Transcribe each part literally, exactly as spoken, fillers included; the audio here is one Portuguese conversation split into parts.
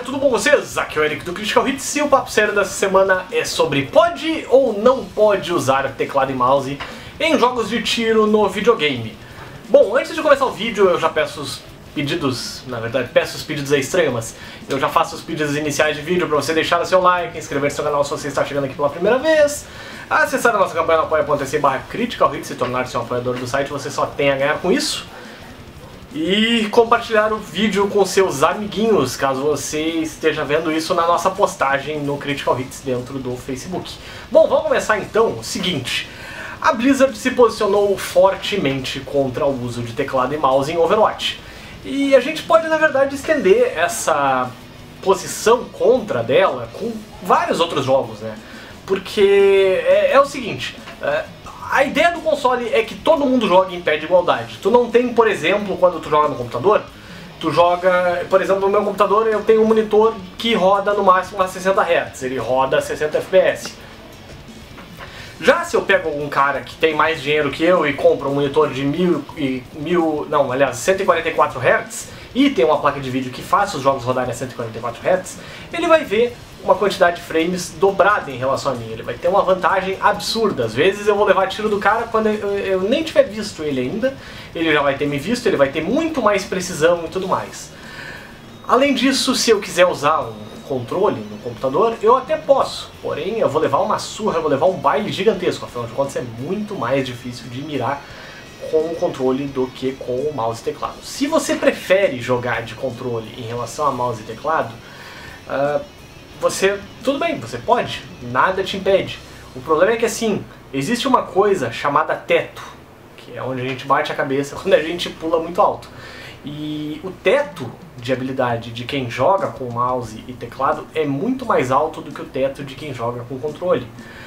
tudo bom com vocês? Aqui é o Eric do Critical Hits e o papo sério dessa semana é sobre pode ou não pode usar teclado e mouse em jogos de tiro no videogame. Bom, antes de começar o vídeo eu já peço os pedidos, na verdade peço os pedidos é estranho, mas eu já faço os pedidos iniciais de vídeo para você deixar o seu like, inscrever-se no canal se você está chegando aqui pela primeira vez, acessar a nossa campanha no apoia.se barra Critical Hits e tornar-se um apoiador do site, você só tem a ganhar com isso. E compartilhar o vídeo com seus amiguinhos, caso você esteja vendo isso na nossa postagem no Critical Hits dentro do Facebook. Bom, vamos começar então o seguinte. A Blizzard se posicionou fortemente contra o uso de teclado e mouse em Overwatch. E a gente pode, na verdade, estender essa posição contra dela com vários outros jogos, né? Porque é, é o seguinte... É, a ideia do console é que todo mundo joga em pé de igualdade. Tu não tem, por exemplo, quando tu joga no computador, tu joga, por exemplo, no meu computador eu tenho um monitor que roda no máximo a sessenta hertz, ele roda a sessenta F P S. Já se eu pego algum cara que tem mais dinheiro que eu e compra um monitor de mil e mil, não, aliás, cento e quarenta e quatro hertz e tem uma placa de vídeo que faça os jogos rodarem a cento e quarenta e quatro hertz, ele vai ver uma quantidade de frames dobrada em relação a mim. Ele vai ter uma vantagem absurda. Às vezes eu vou levar tiro do cara quando eu, eu nem tiver visto ele ainda, ele já vai ter me visto, ele vai ter muito mais precisão e tudo mais. Além disso, se eu quiser usar um controle no computador, eu até posso, porém eu vou levar uma surra, eu vou levar um baile gigantesco, afinal de contas é muito mais difícil de mirar com o controle do que com o mouse e teclado. Se você prefere jogar de controle em relação a mouse e teclado, uh, você, tudo bem, você pode, nada te impede. O problema é que assim, existe uma coisa chamada teto, que é onde a gente bate a cabeça quando a gente pula muito alto. E o teto de habilidade de quem joga com mouse e teclado é muito mais alto do que o teto de quem joga com controle.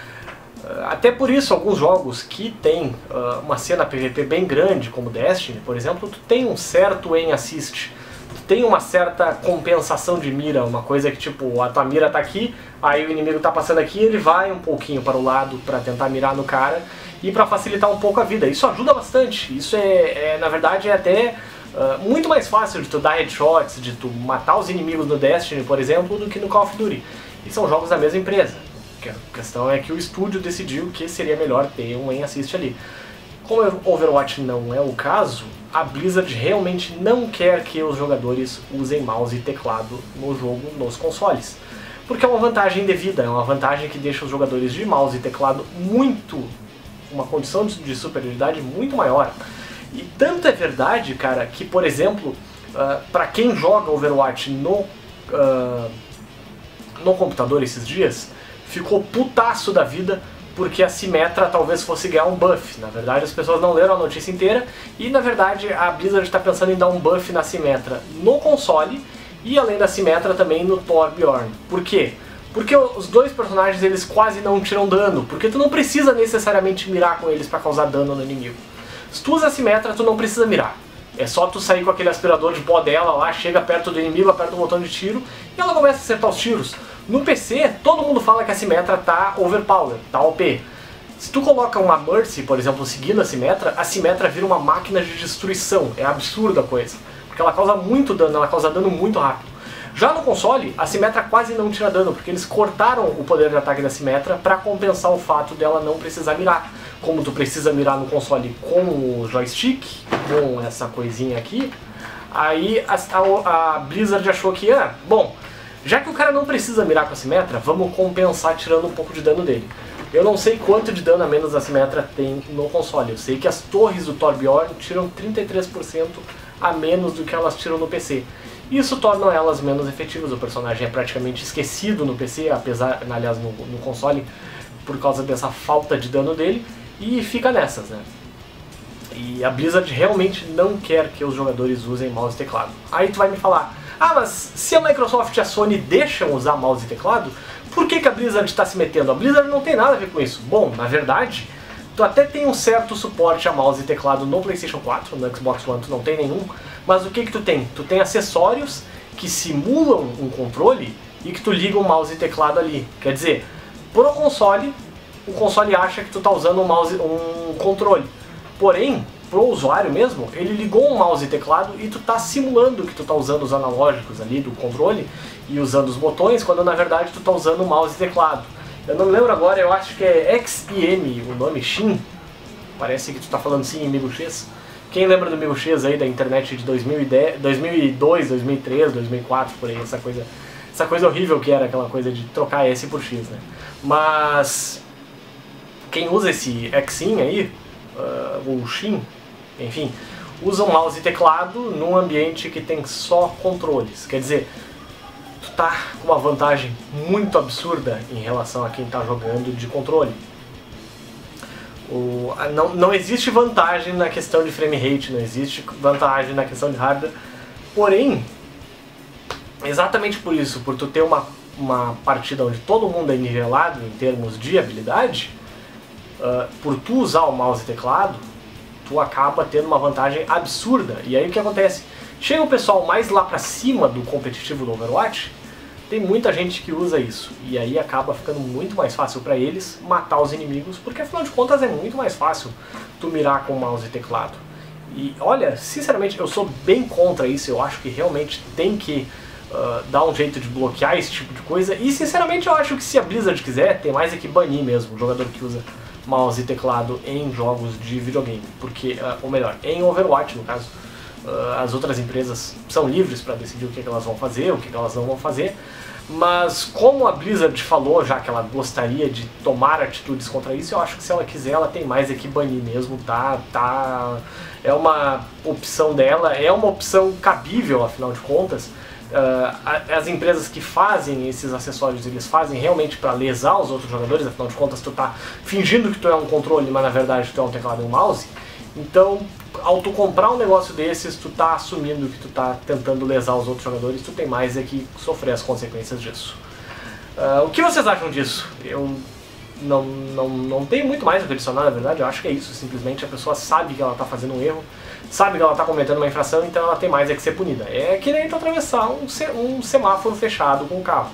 Até por isso, alguns jogos que tem uh, uma cena P V P bem grande, como Destiny, por exemplo, tu tem um certo aim assist, tu tem uma certa compensação de mira, uma coisa que tipo, a tua mira tá aqui, aí o inimigo tá passando aqui, ele vai um pouquinho para o lado para tentar mirar no cara e para facilitar um pouco a vida. Isso ajuda bastante, isso é, é na verdade é até uh, muito mais fácil de tu dar headshots, de tu matar os inimigos no Destiny, por exemplo, do que no Call of Duty. E são jogos da mesma empresa. A questão é que o estúdio decidiu que seria melhor ter um aim assist ali. Como o Overwatch não é o caso, a Blizzard realmente não quer que os jogadores usem mouse e teclado no jogo nos consoles. Porque é uma vantagem indevida, é uma vantagem que deixa os jogadores de mouse e teclado muito... uma condição de superioridade muito maior. E tanto é verdade, cara, que por exemplo, uh, para quem joga Overwatch no, uh, no computador esses dias, ficou putaço da vida porque a Symmetra talvez fosse ganhar um buff. Na verdade as pessoas não leram a notícia inteira e na verdade a Blizzard está pensando em dar um buff na Symmetra no console e além da Symmetra também no Torbjorn. Por quê? Porque os dois personagens eles quase não tiram dano, porque tu não precisa necessariamente mirar com eles para causar dano no inimigo. Se tu usa a Symmetra tu não precisa mirar. É só tu sair com aquele aspirador de pó dela lá, chega perto do inimigo, aperta o botão de tiro e ela começa a acertar os tiros. No P C, todo mundo fala que a Symmetra tá overpowered, tá O P. Se tu coloca uma Mercy, por exemplo, seguindo a Symmetra, a Symmetra vira uma máquina de destruição. É absurda a coisa. Porque ela causa muito dano, ela causa dano muito rápido. Já no console, a Symmetra quase não tira dano, porque eles cortaram o poder de ataque da Symmetra para compensar o fato dela não precisar mirar. Como tu precisa mirar no console com o joystick, com essa coisinha aqui, aí a, a, a Blizzard achou que, ah, bom, já que o cara não precisa mirar com a Symmetra, vamos compensar tirando um pouco de dano dele. Eu não sei quanto de dano a menos a Symmetra tem no console, eu sei que as torres do Torbjorn tiram trinta e três por cento a menos do que elas tiram no P C. Isso torna elas menos efetivas, o personagem é praticamente esquecido no P C, apesar, aliás, no, no console, por causa dessa falta de dano dele, e fica nessas, né? E a Blizzard realmente não quer que os jogadores usem mouse e teclado. Aí tu vai me falar, ah, mas se a Microsoft e a Sony deixam usar mouse e teclado, por que que a Blizzard está se metendo? A Blizzard não tem nada a ver com isso. Bom, na verdade, tu até tem um certo suporte a mouse e teclado no PlayStation quatro, no Xbox One tu não tem nenhum, mas o que que tu tem? Tu tem acessórios que simulam um controle e que tu liga um mouse e teclado ali. Quer dizer, pro console, o console acha que tu tá usando um, mouse, um controle. Porém, pro usuário mesmo, ele ligou um mouse e teclado e tu tá simulando que tu tá usando os analógicos ali do controle e usando os botões, quando na verdade tu tá usando o mouse e teclado. Eu não me lembro agora, eu acho que é X I M o nome, Xin. Parece que tu tá falando sim em Migo X. Quem lembra do Migo X aí da internet de dois mil e dez, dois mil e dois, dois mil e três, dois mil e quatro, por aí, essa coisa, essa coisa horrível que era aquela coisa de trocar S por X, né? Mas quem usa esse Xin aí, uh, ou Xin, enfim, usa um mouse e teclado num ambiente que tem só controles. Quer dizer, tu tá com uma vantagem muito absurda em relação a quem tá jogando de controle. O, não, não existe vantagem na questão de frame rate, não existe vantagem na questão de hardware, porém, exatamente por isso, por tu ter uma, uma partida onde todo mundo é nivelado em termos de habilidade, uh, por tu usar o mouse e teclado, tu acaba tendo uma vantagem absurda. E aí o que acontece? Chega o pessoal mais lá pra cima do competitivo do Overwatch, tem muita gente que usa isso, e aí acaba ficando muito mais fácil pra eles matar os inimigos, porque afinal de contas é muito mais fácil tu mirar com mouse e teclado. E olha, sinceramente eu sou bem contra isso, eu acho que realmente tem que uh, dar um jeito de bloquear esse tipo de coisa, e sinceramente eu acho que se a Blizzard quiser, tem mais é que banir mesmo o jogador que usa mouse e teclado em jogos de videogame, porque, uh, ou melhor, em Overwatch no caso. Uh, as outras empresas são livres para decidir o que, que elas vão fazer, o que, que elas não vão fazer, mas como a Blizzard falou já que ela gostaria de tomar atitudes contra isso, eu acho que se ela quiser ela tem mais é que banir mesmo, tá, tá, é uma opção dela, é uma opção cabível afinal de contas. Uh, as empresas que fazem esses acessórios, eles fazem realmente para lesar os outros jogadores, afinal de contas tu tá fingindo que tu é um controle, mas na verdade tu é um teclado e um mouse. Então, ao tu comprar um negócio desses, tu tá assumindo que tu tá tentando lesar os outros jogadores, tu tem mais é que sofrer as consequências disso. Uh, o que vocês acham disso? Eu não, não, não tenho muito mais a adicionar, na verdade, eu acho que é isso, simplesmente a pessoa sabe que ela tá fazendo um erro, sabe que ela tá cometendo uma infração, então ela tem mais é que ser punida. É que nem tu atravessar um, um semáforo fechado com um carro.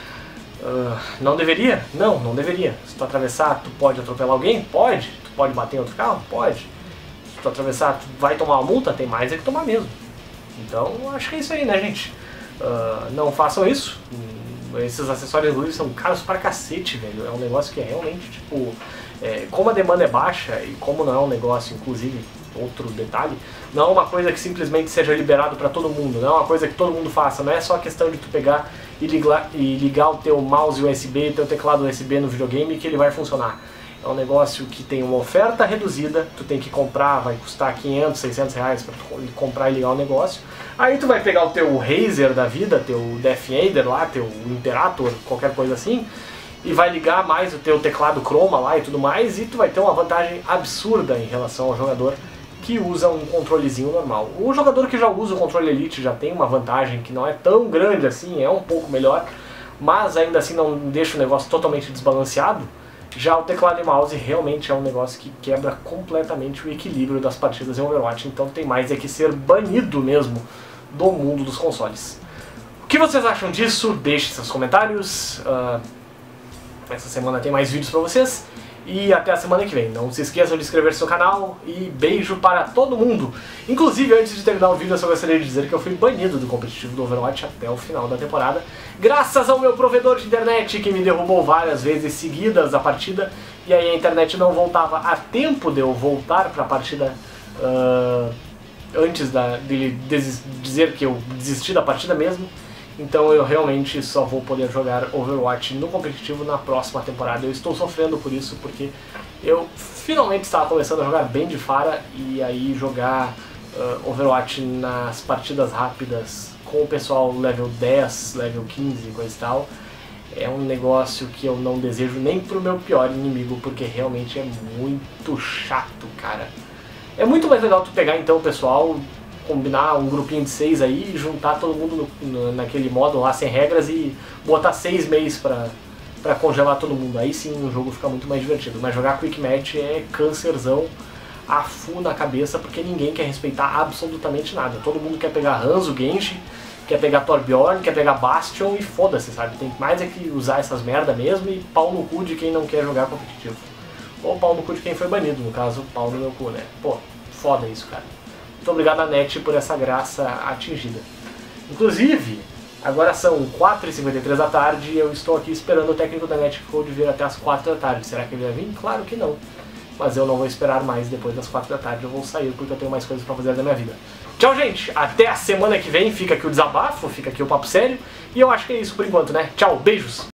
Uh, não deveria? Não, não deveria. Se tu atravessar, tu pode atropelar alguém? Pode. Tu pode bater em outro carro? Pode. Tu atravessar, tu vai tomar uma multa, tem mais é que tomar mesmo. Então, acho que é isso aí, né, gente? Uh, não façam isso. Esses acessórios livres são caros pra cacete, velho. É um negócio que é realmente, tipo... É, como a demanda é baixa e como não é um negócio, inclusive, outro detalhe, não é uma coisa que simplesmente seja liberado pra todo mundo. Não é uma coisa que todo mundo faça. Não é só a questão de tu pegar e ligar, e ligar o teu mouse U S B e teu teclado U S B no videogame que ele vai funcionar. É um negócio que tem uma oferta reduzida, tu tem que comprar, vai custar quinhentos, seiscentos reais para tu comprar e ligar o negócio. Aí tu vai pegar o teu Razer da vida, teu Death Eater lá, teu Imperator, qualquer coisa assim, e vai ligar mais o teu teclado Chroma lá e tudo mais, e tu vai ter uma vantagem absurda em relação ao jogador que usa um controlezinho normal. O jogador que já usa o controle Elite já tem uma vantagem que não é tão grande assim, é um pouco melhor, mas ainda assim não deixa o negócio totalmente desbalanceado. Já o teclado e mouse realmente é um negócio que quebra completamente o equilíbrio das partidas em Overwatch, então tem mais é que ser banido mesmo do mundo dos consoles. O que vocês acham disso? Deixem seus comentários. Uh, essa semana tem mais vídeos pra vocês. E até a semana que vem. Não se esqueçam de inscrever-se no canal e beijo para todo mundo. Inclusive, antes de terminar o vídeo, eu só gostaria de dizer que eu fui banido do competitivo do Overwatch até o final da temporada, graças ao meu provedor de internet, que me derrubou várias vezes seguidas a partida, e aí a internet não voltava a tempo de eu voltar para a partida uh, antes da, de dizer que eu desisti da partida mesmo. Então eu realmente só vou poder jogar Overwatch no competitivo na próxima temporada. Eu estou sofrendo por isso, porque eu finalmente estava começando a jogar bem de fara, e aí jogar uh, Overwatch nas partidas rápidas com o pessoal level dez, level quinze e coisa e tal, é um negócio que eu não desejo nem pro meu pior inimigo, porque realmente é muito chato, cara. É muito mais legal tu pegar então o pessoal, combinar um grupinho de seis aí e juntar todo mundo no, no, naquele modo lá sem regras e botar seis meses pra, pra congelar todo mundo. Aí sim o jogo fica muito mais divertido. Mas jogar Quick Match é câncerzão a full na cabeça, porque ninguém quer respeitar absolutamente nada. Todo mundo quer pegar Hanzo, Genji, quer pegar Torbjorn, quer pegar Bastion e foda-se, sabe? Tem mais é que usar essas merda mesmo e pau no cu de quem não quer jogar competitivo. Ou pau no cu de quem foi banido, no caso, pau no meu cu, né? Pô, foda isso, cara. Muito obrigado à net por essa graça atingida. Inclusive, agora são quatro e cinquenta e três da tarde e eu estou aqui esperando o técnico da Netcode vir até as quatro da tarde. Será que ele vai vir? Claro que não. Mas eu não vou esperar mais, depois das quatro da tarde eu vou sair porque eu tenho mais coisas pra fazer da minha vida. Tchau, gente! Até a semana que vem, fica aqui o desabafo, fica aqui o papo sério. E eu acho que é isso por enquanto, né? Tchau, beijos!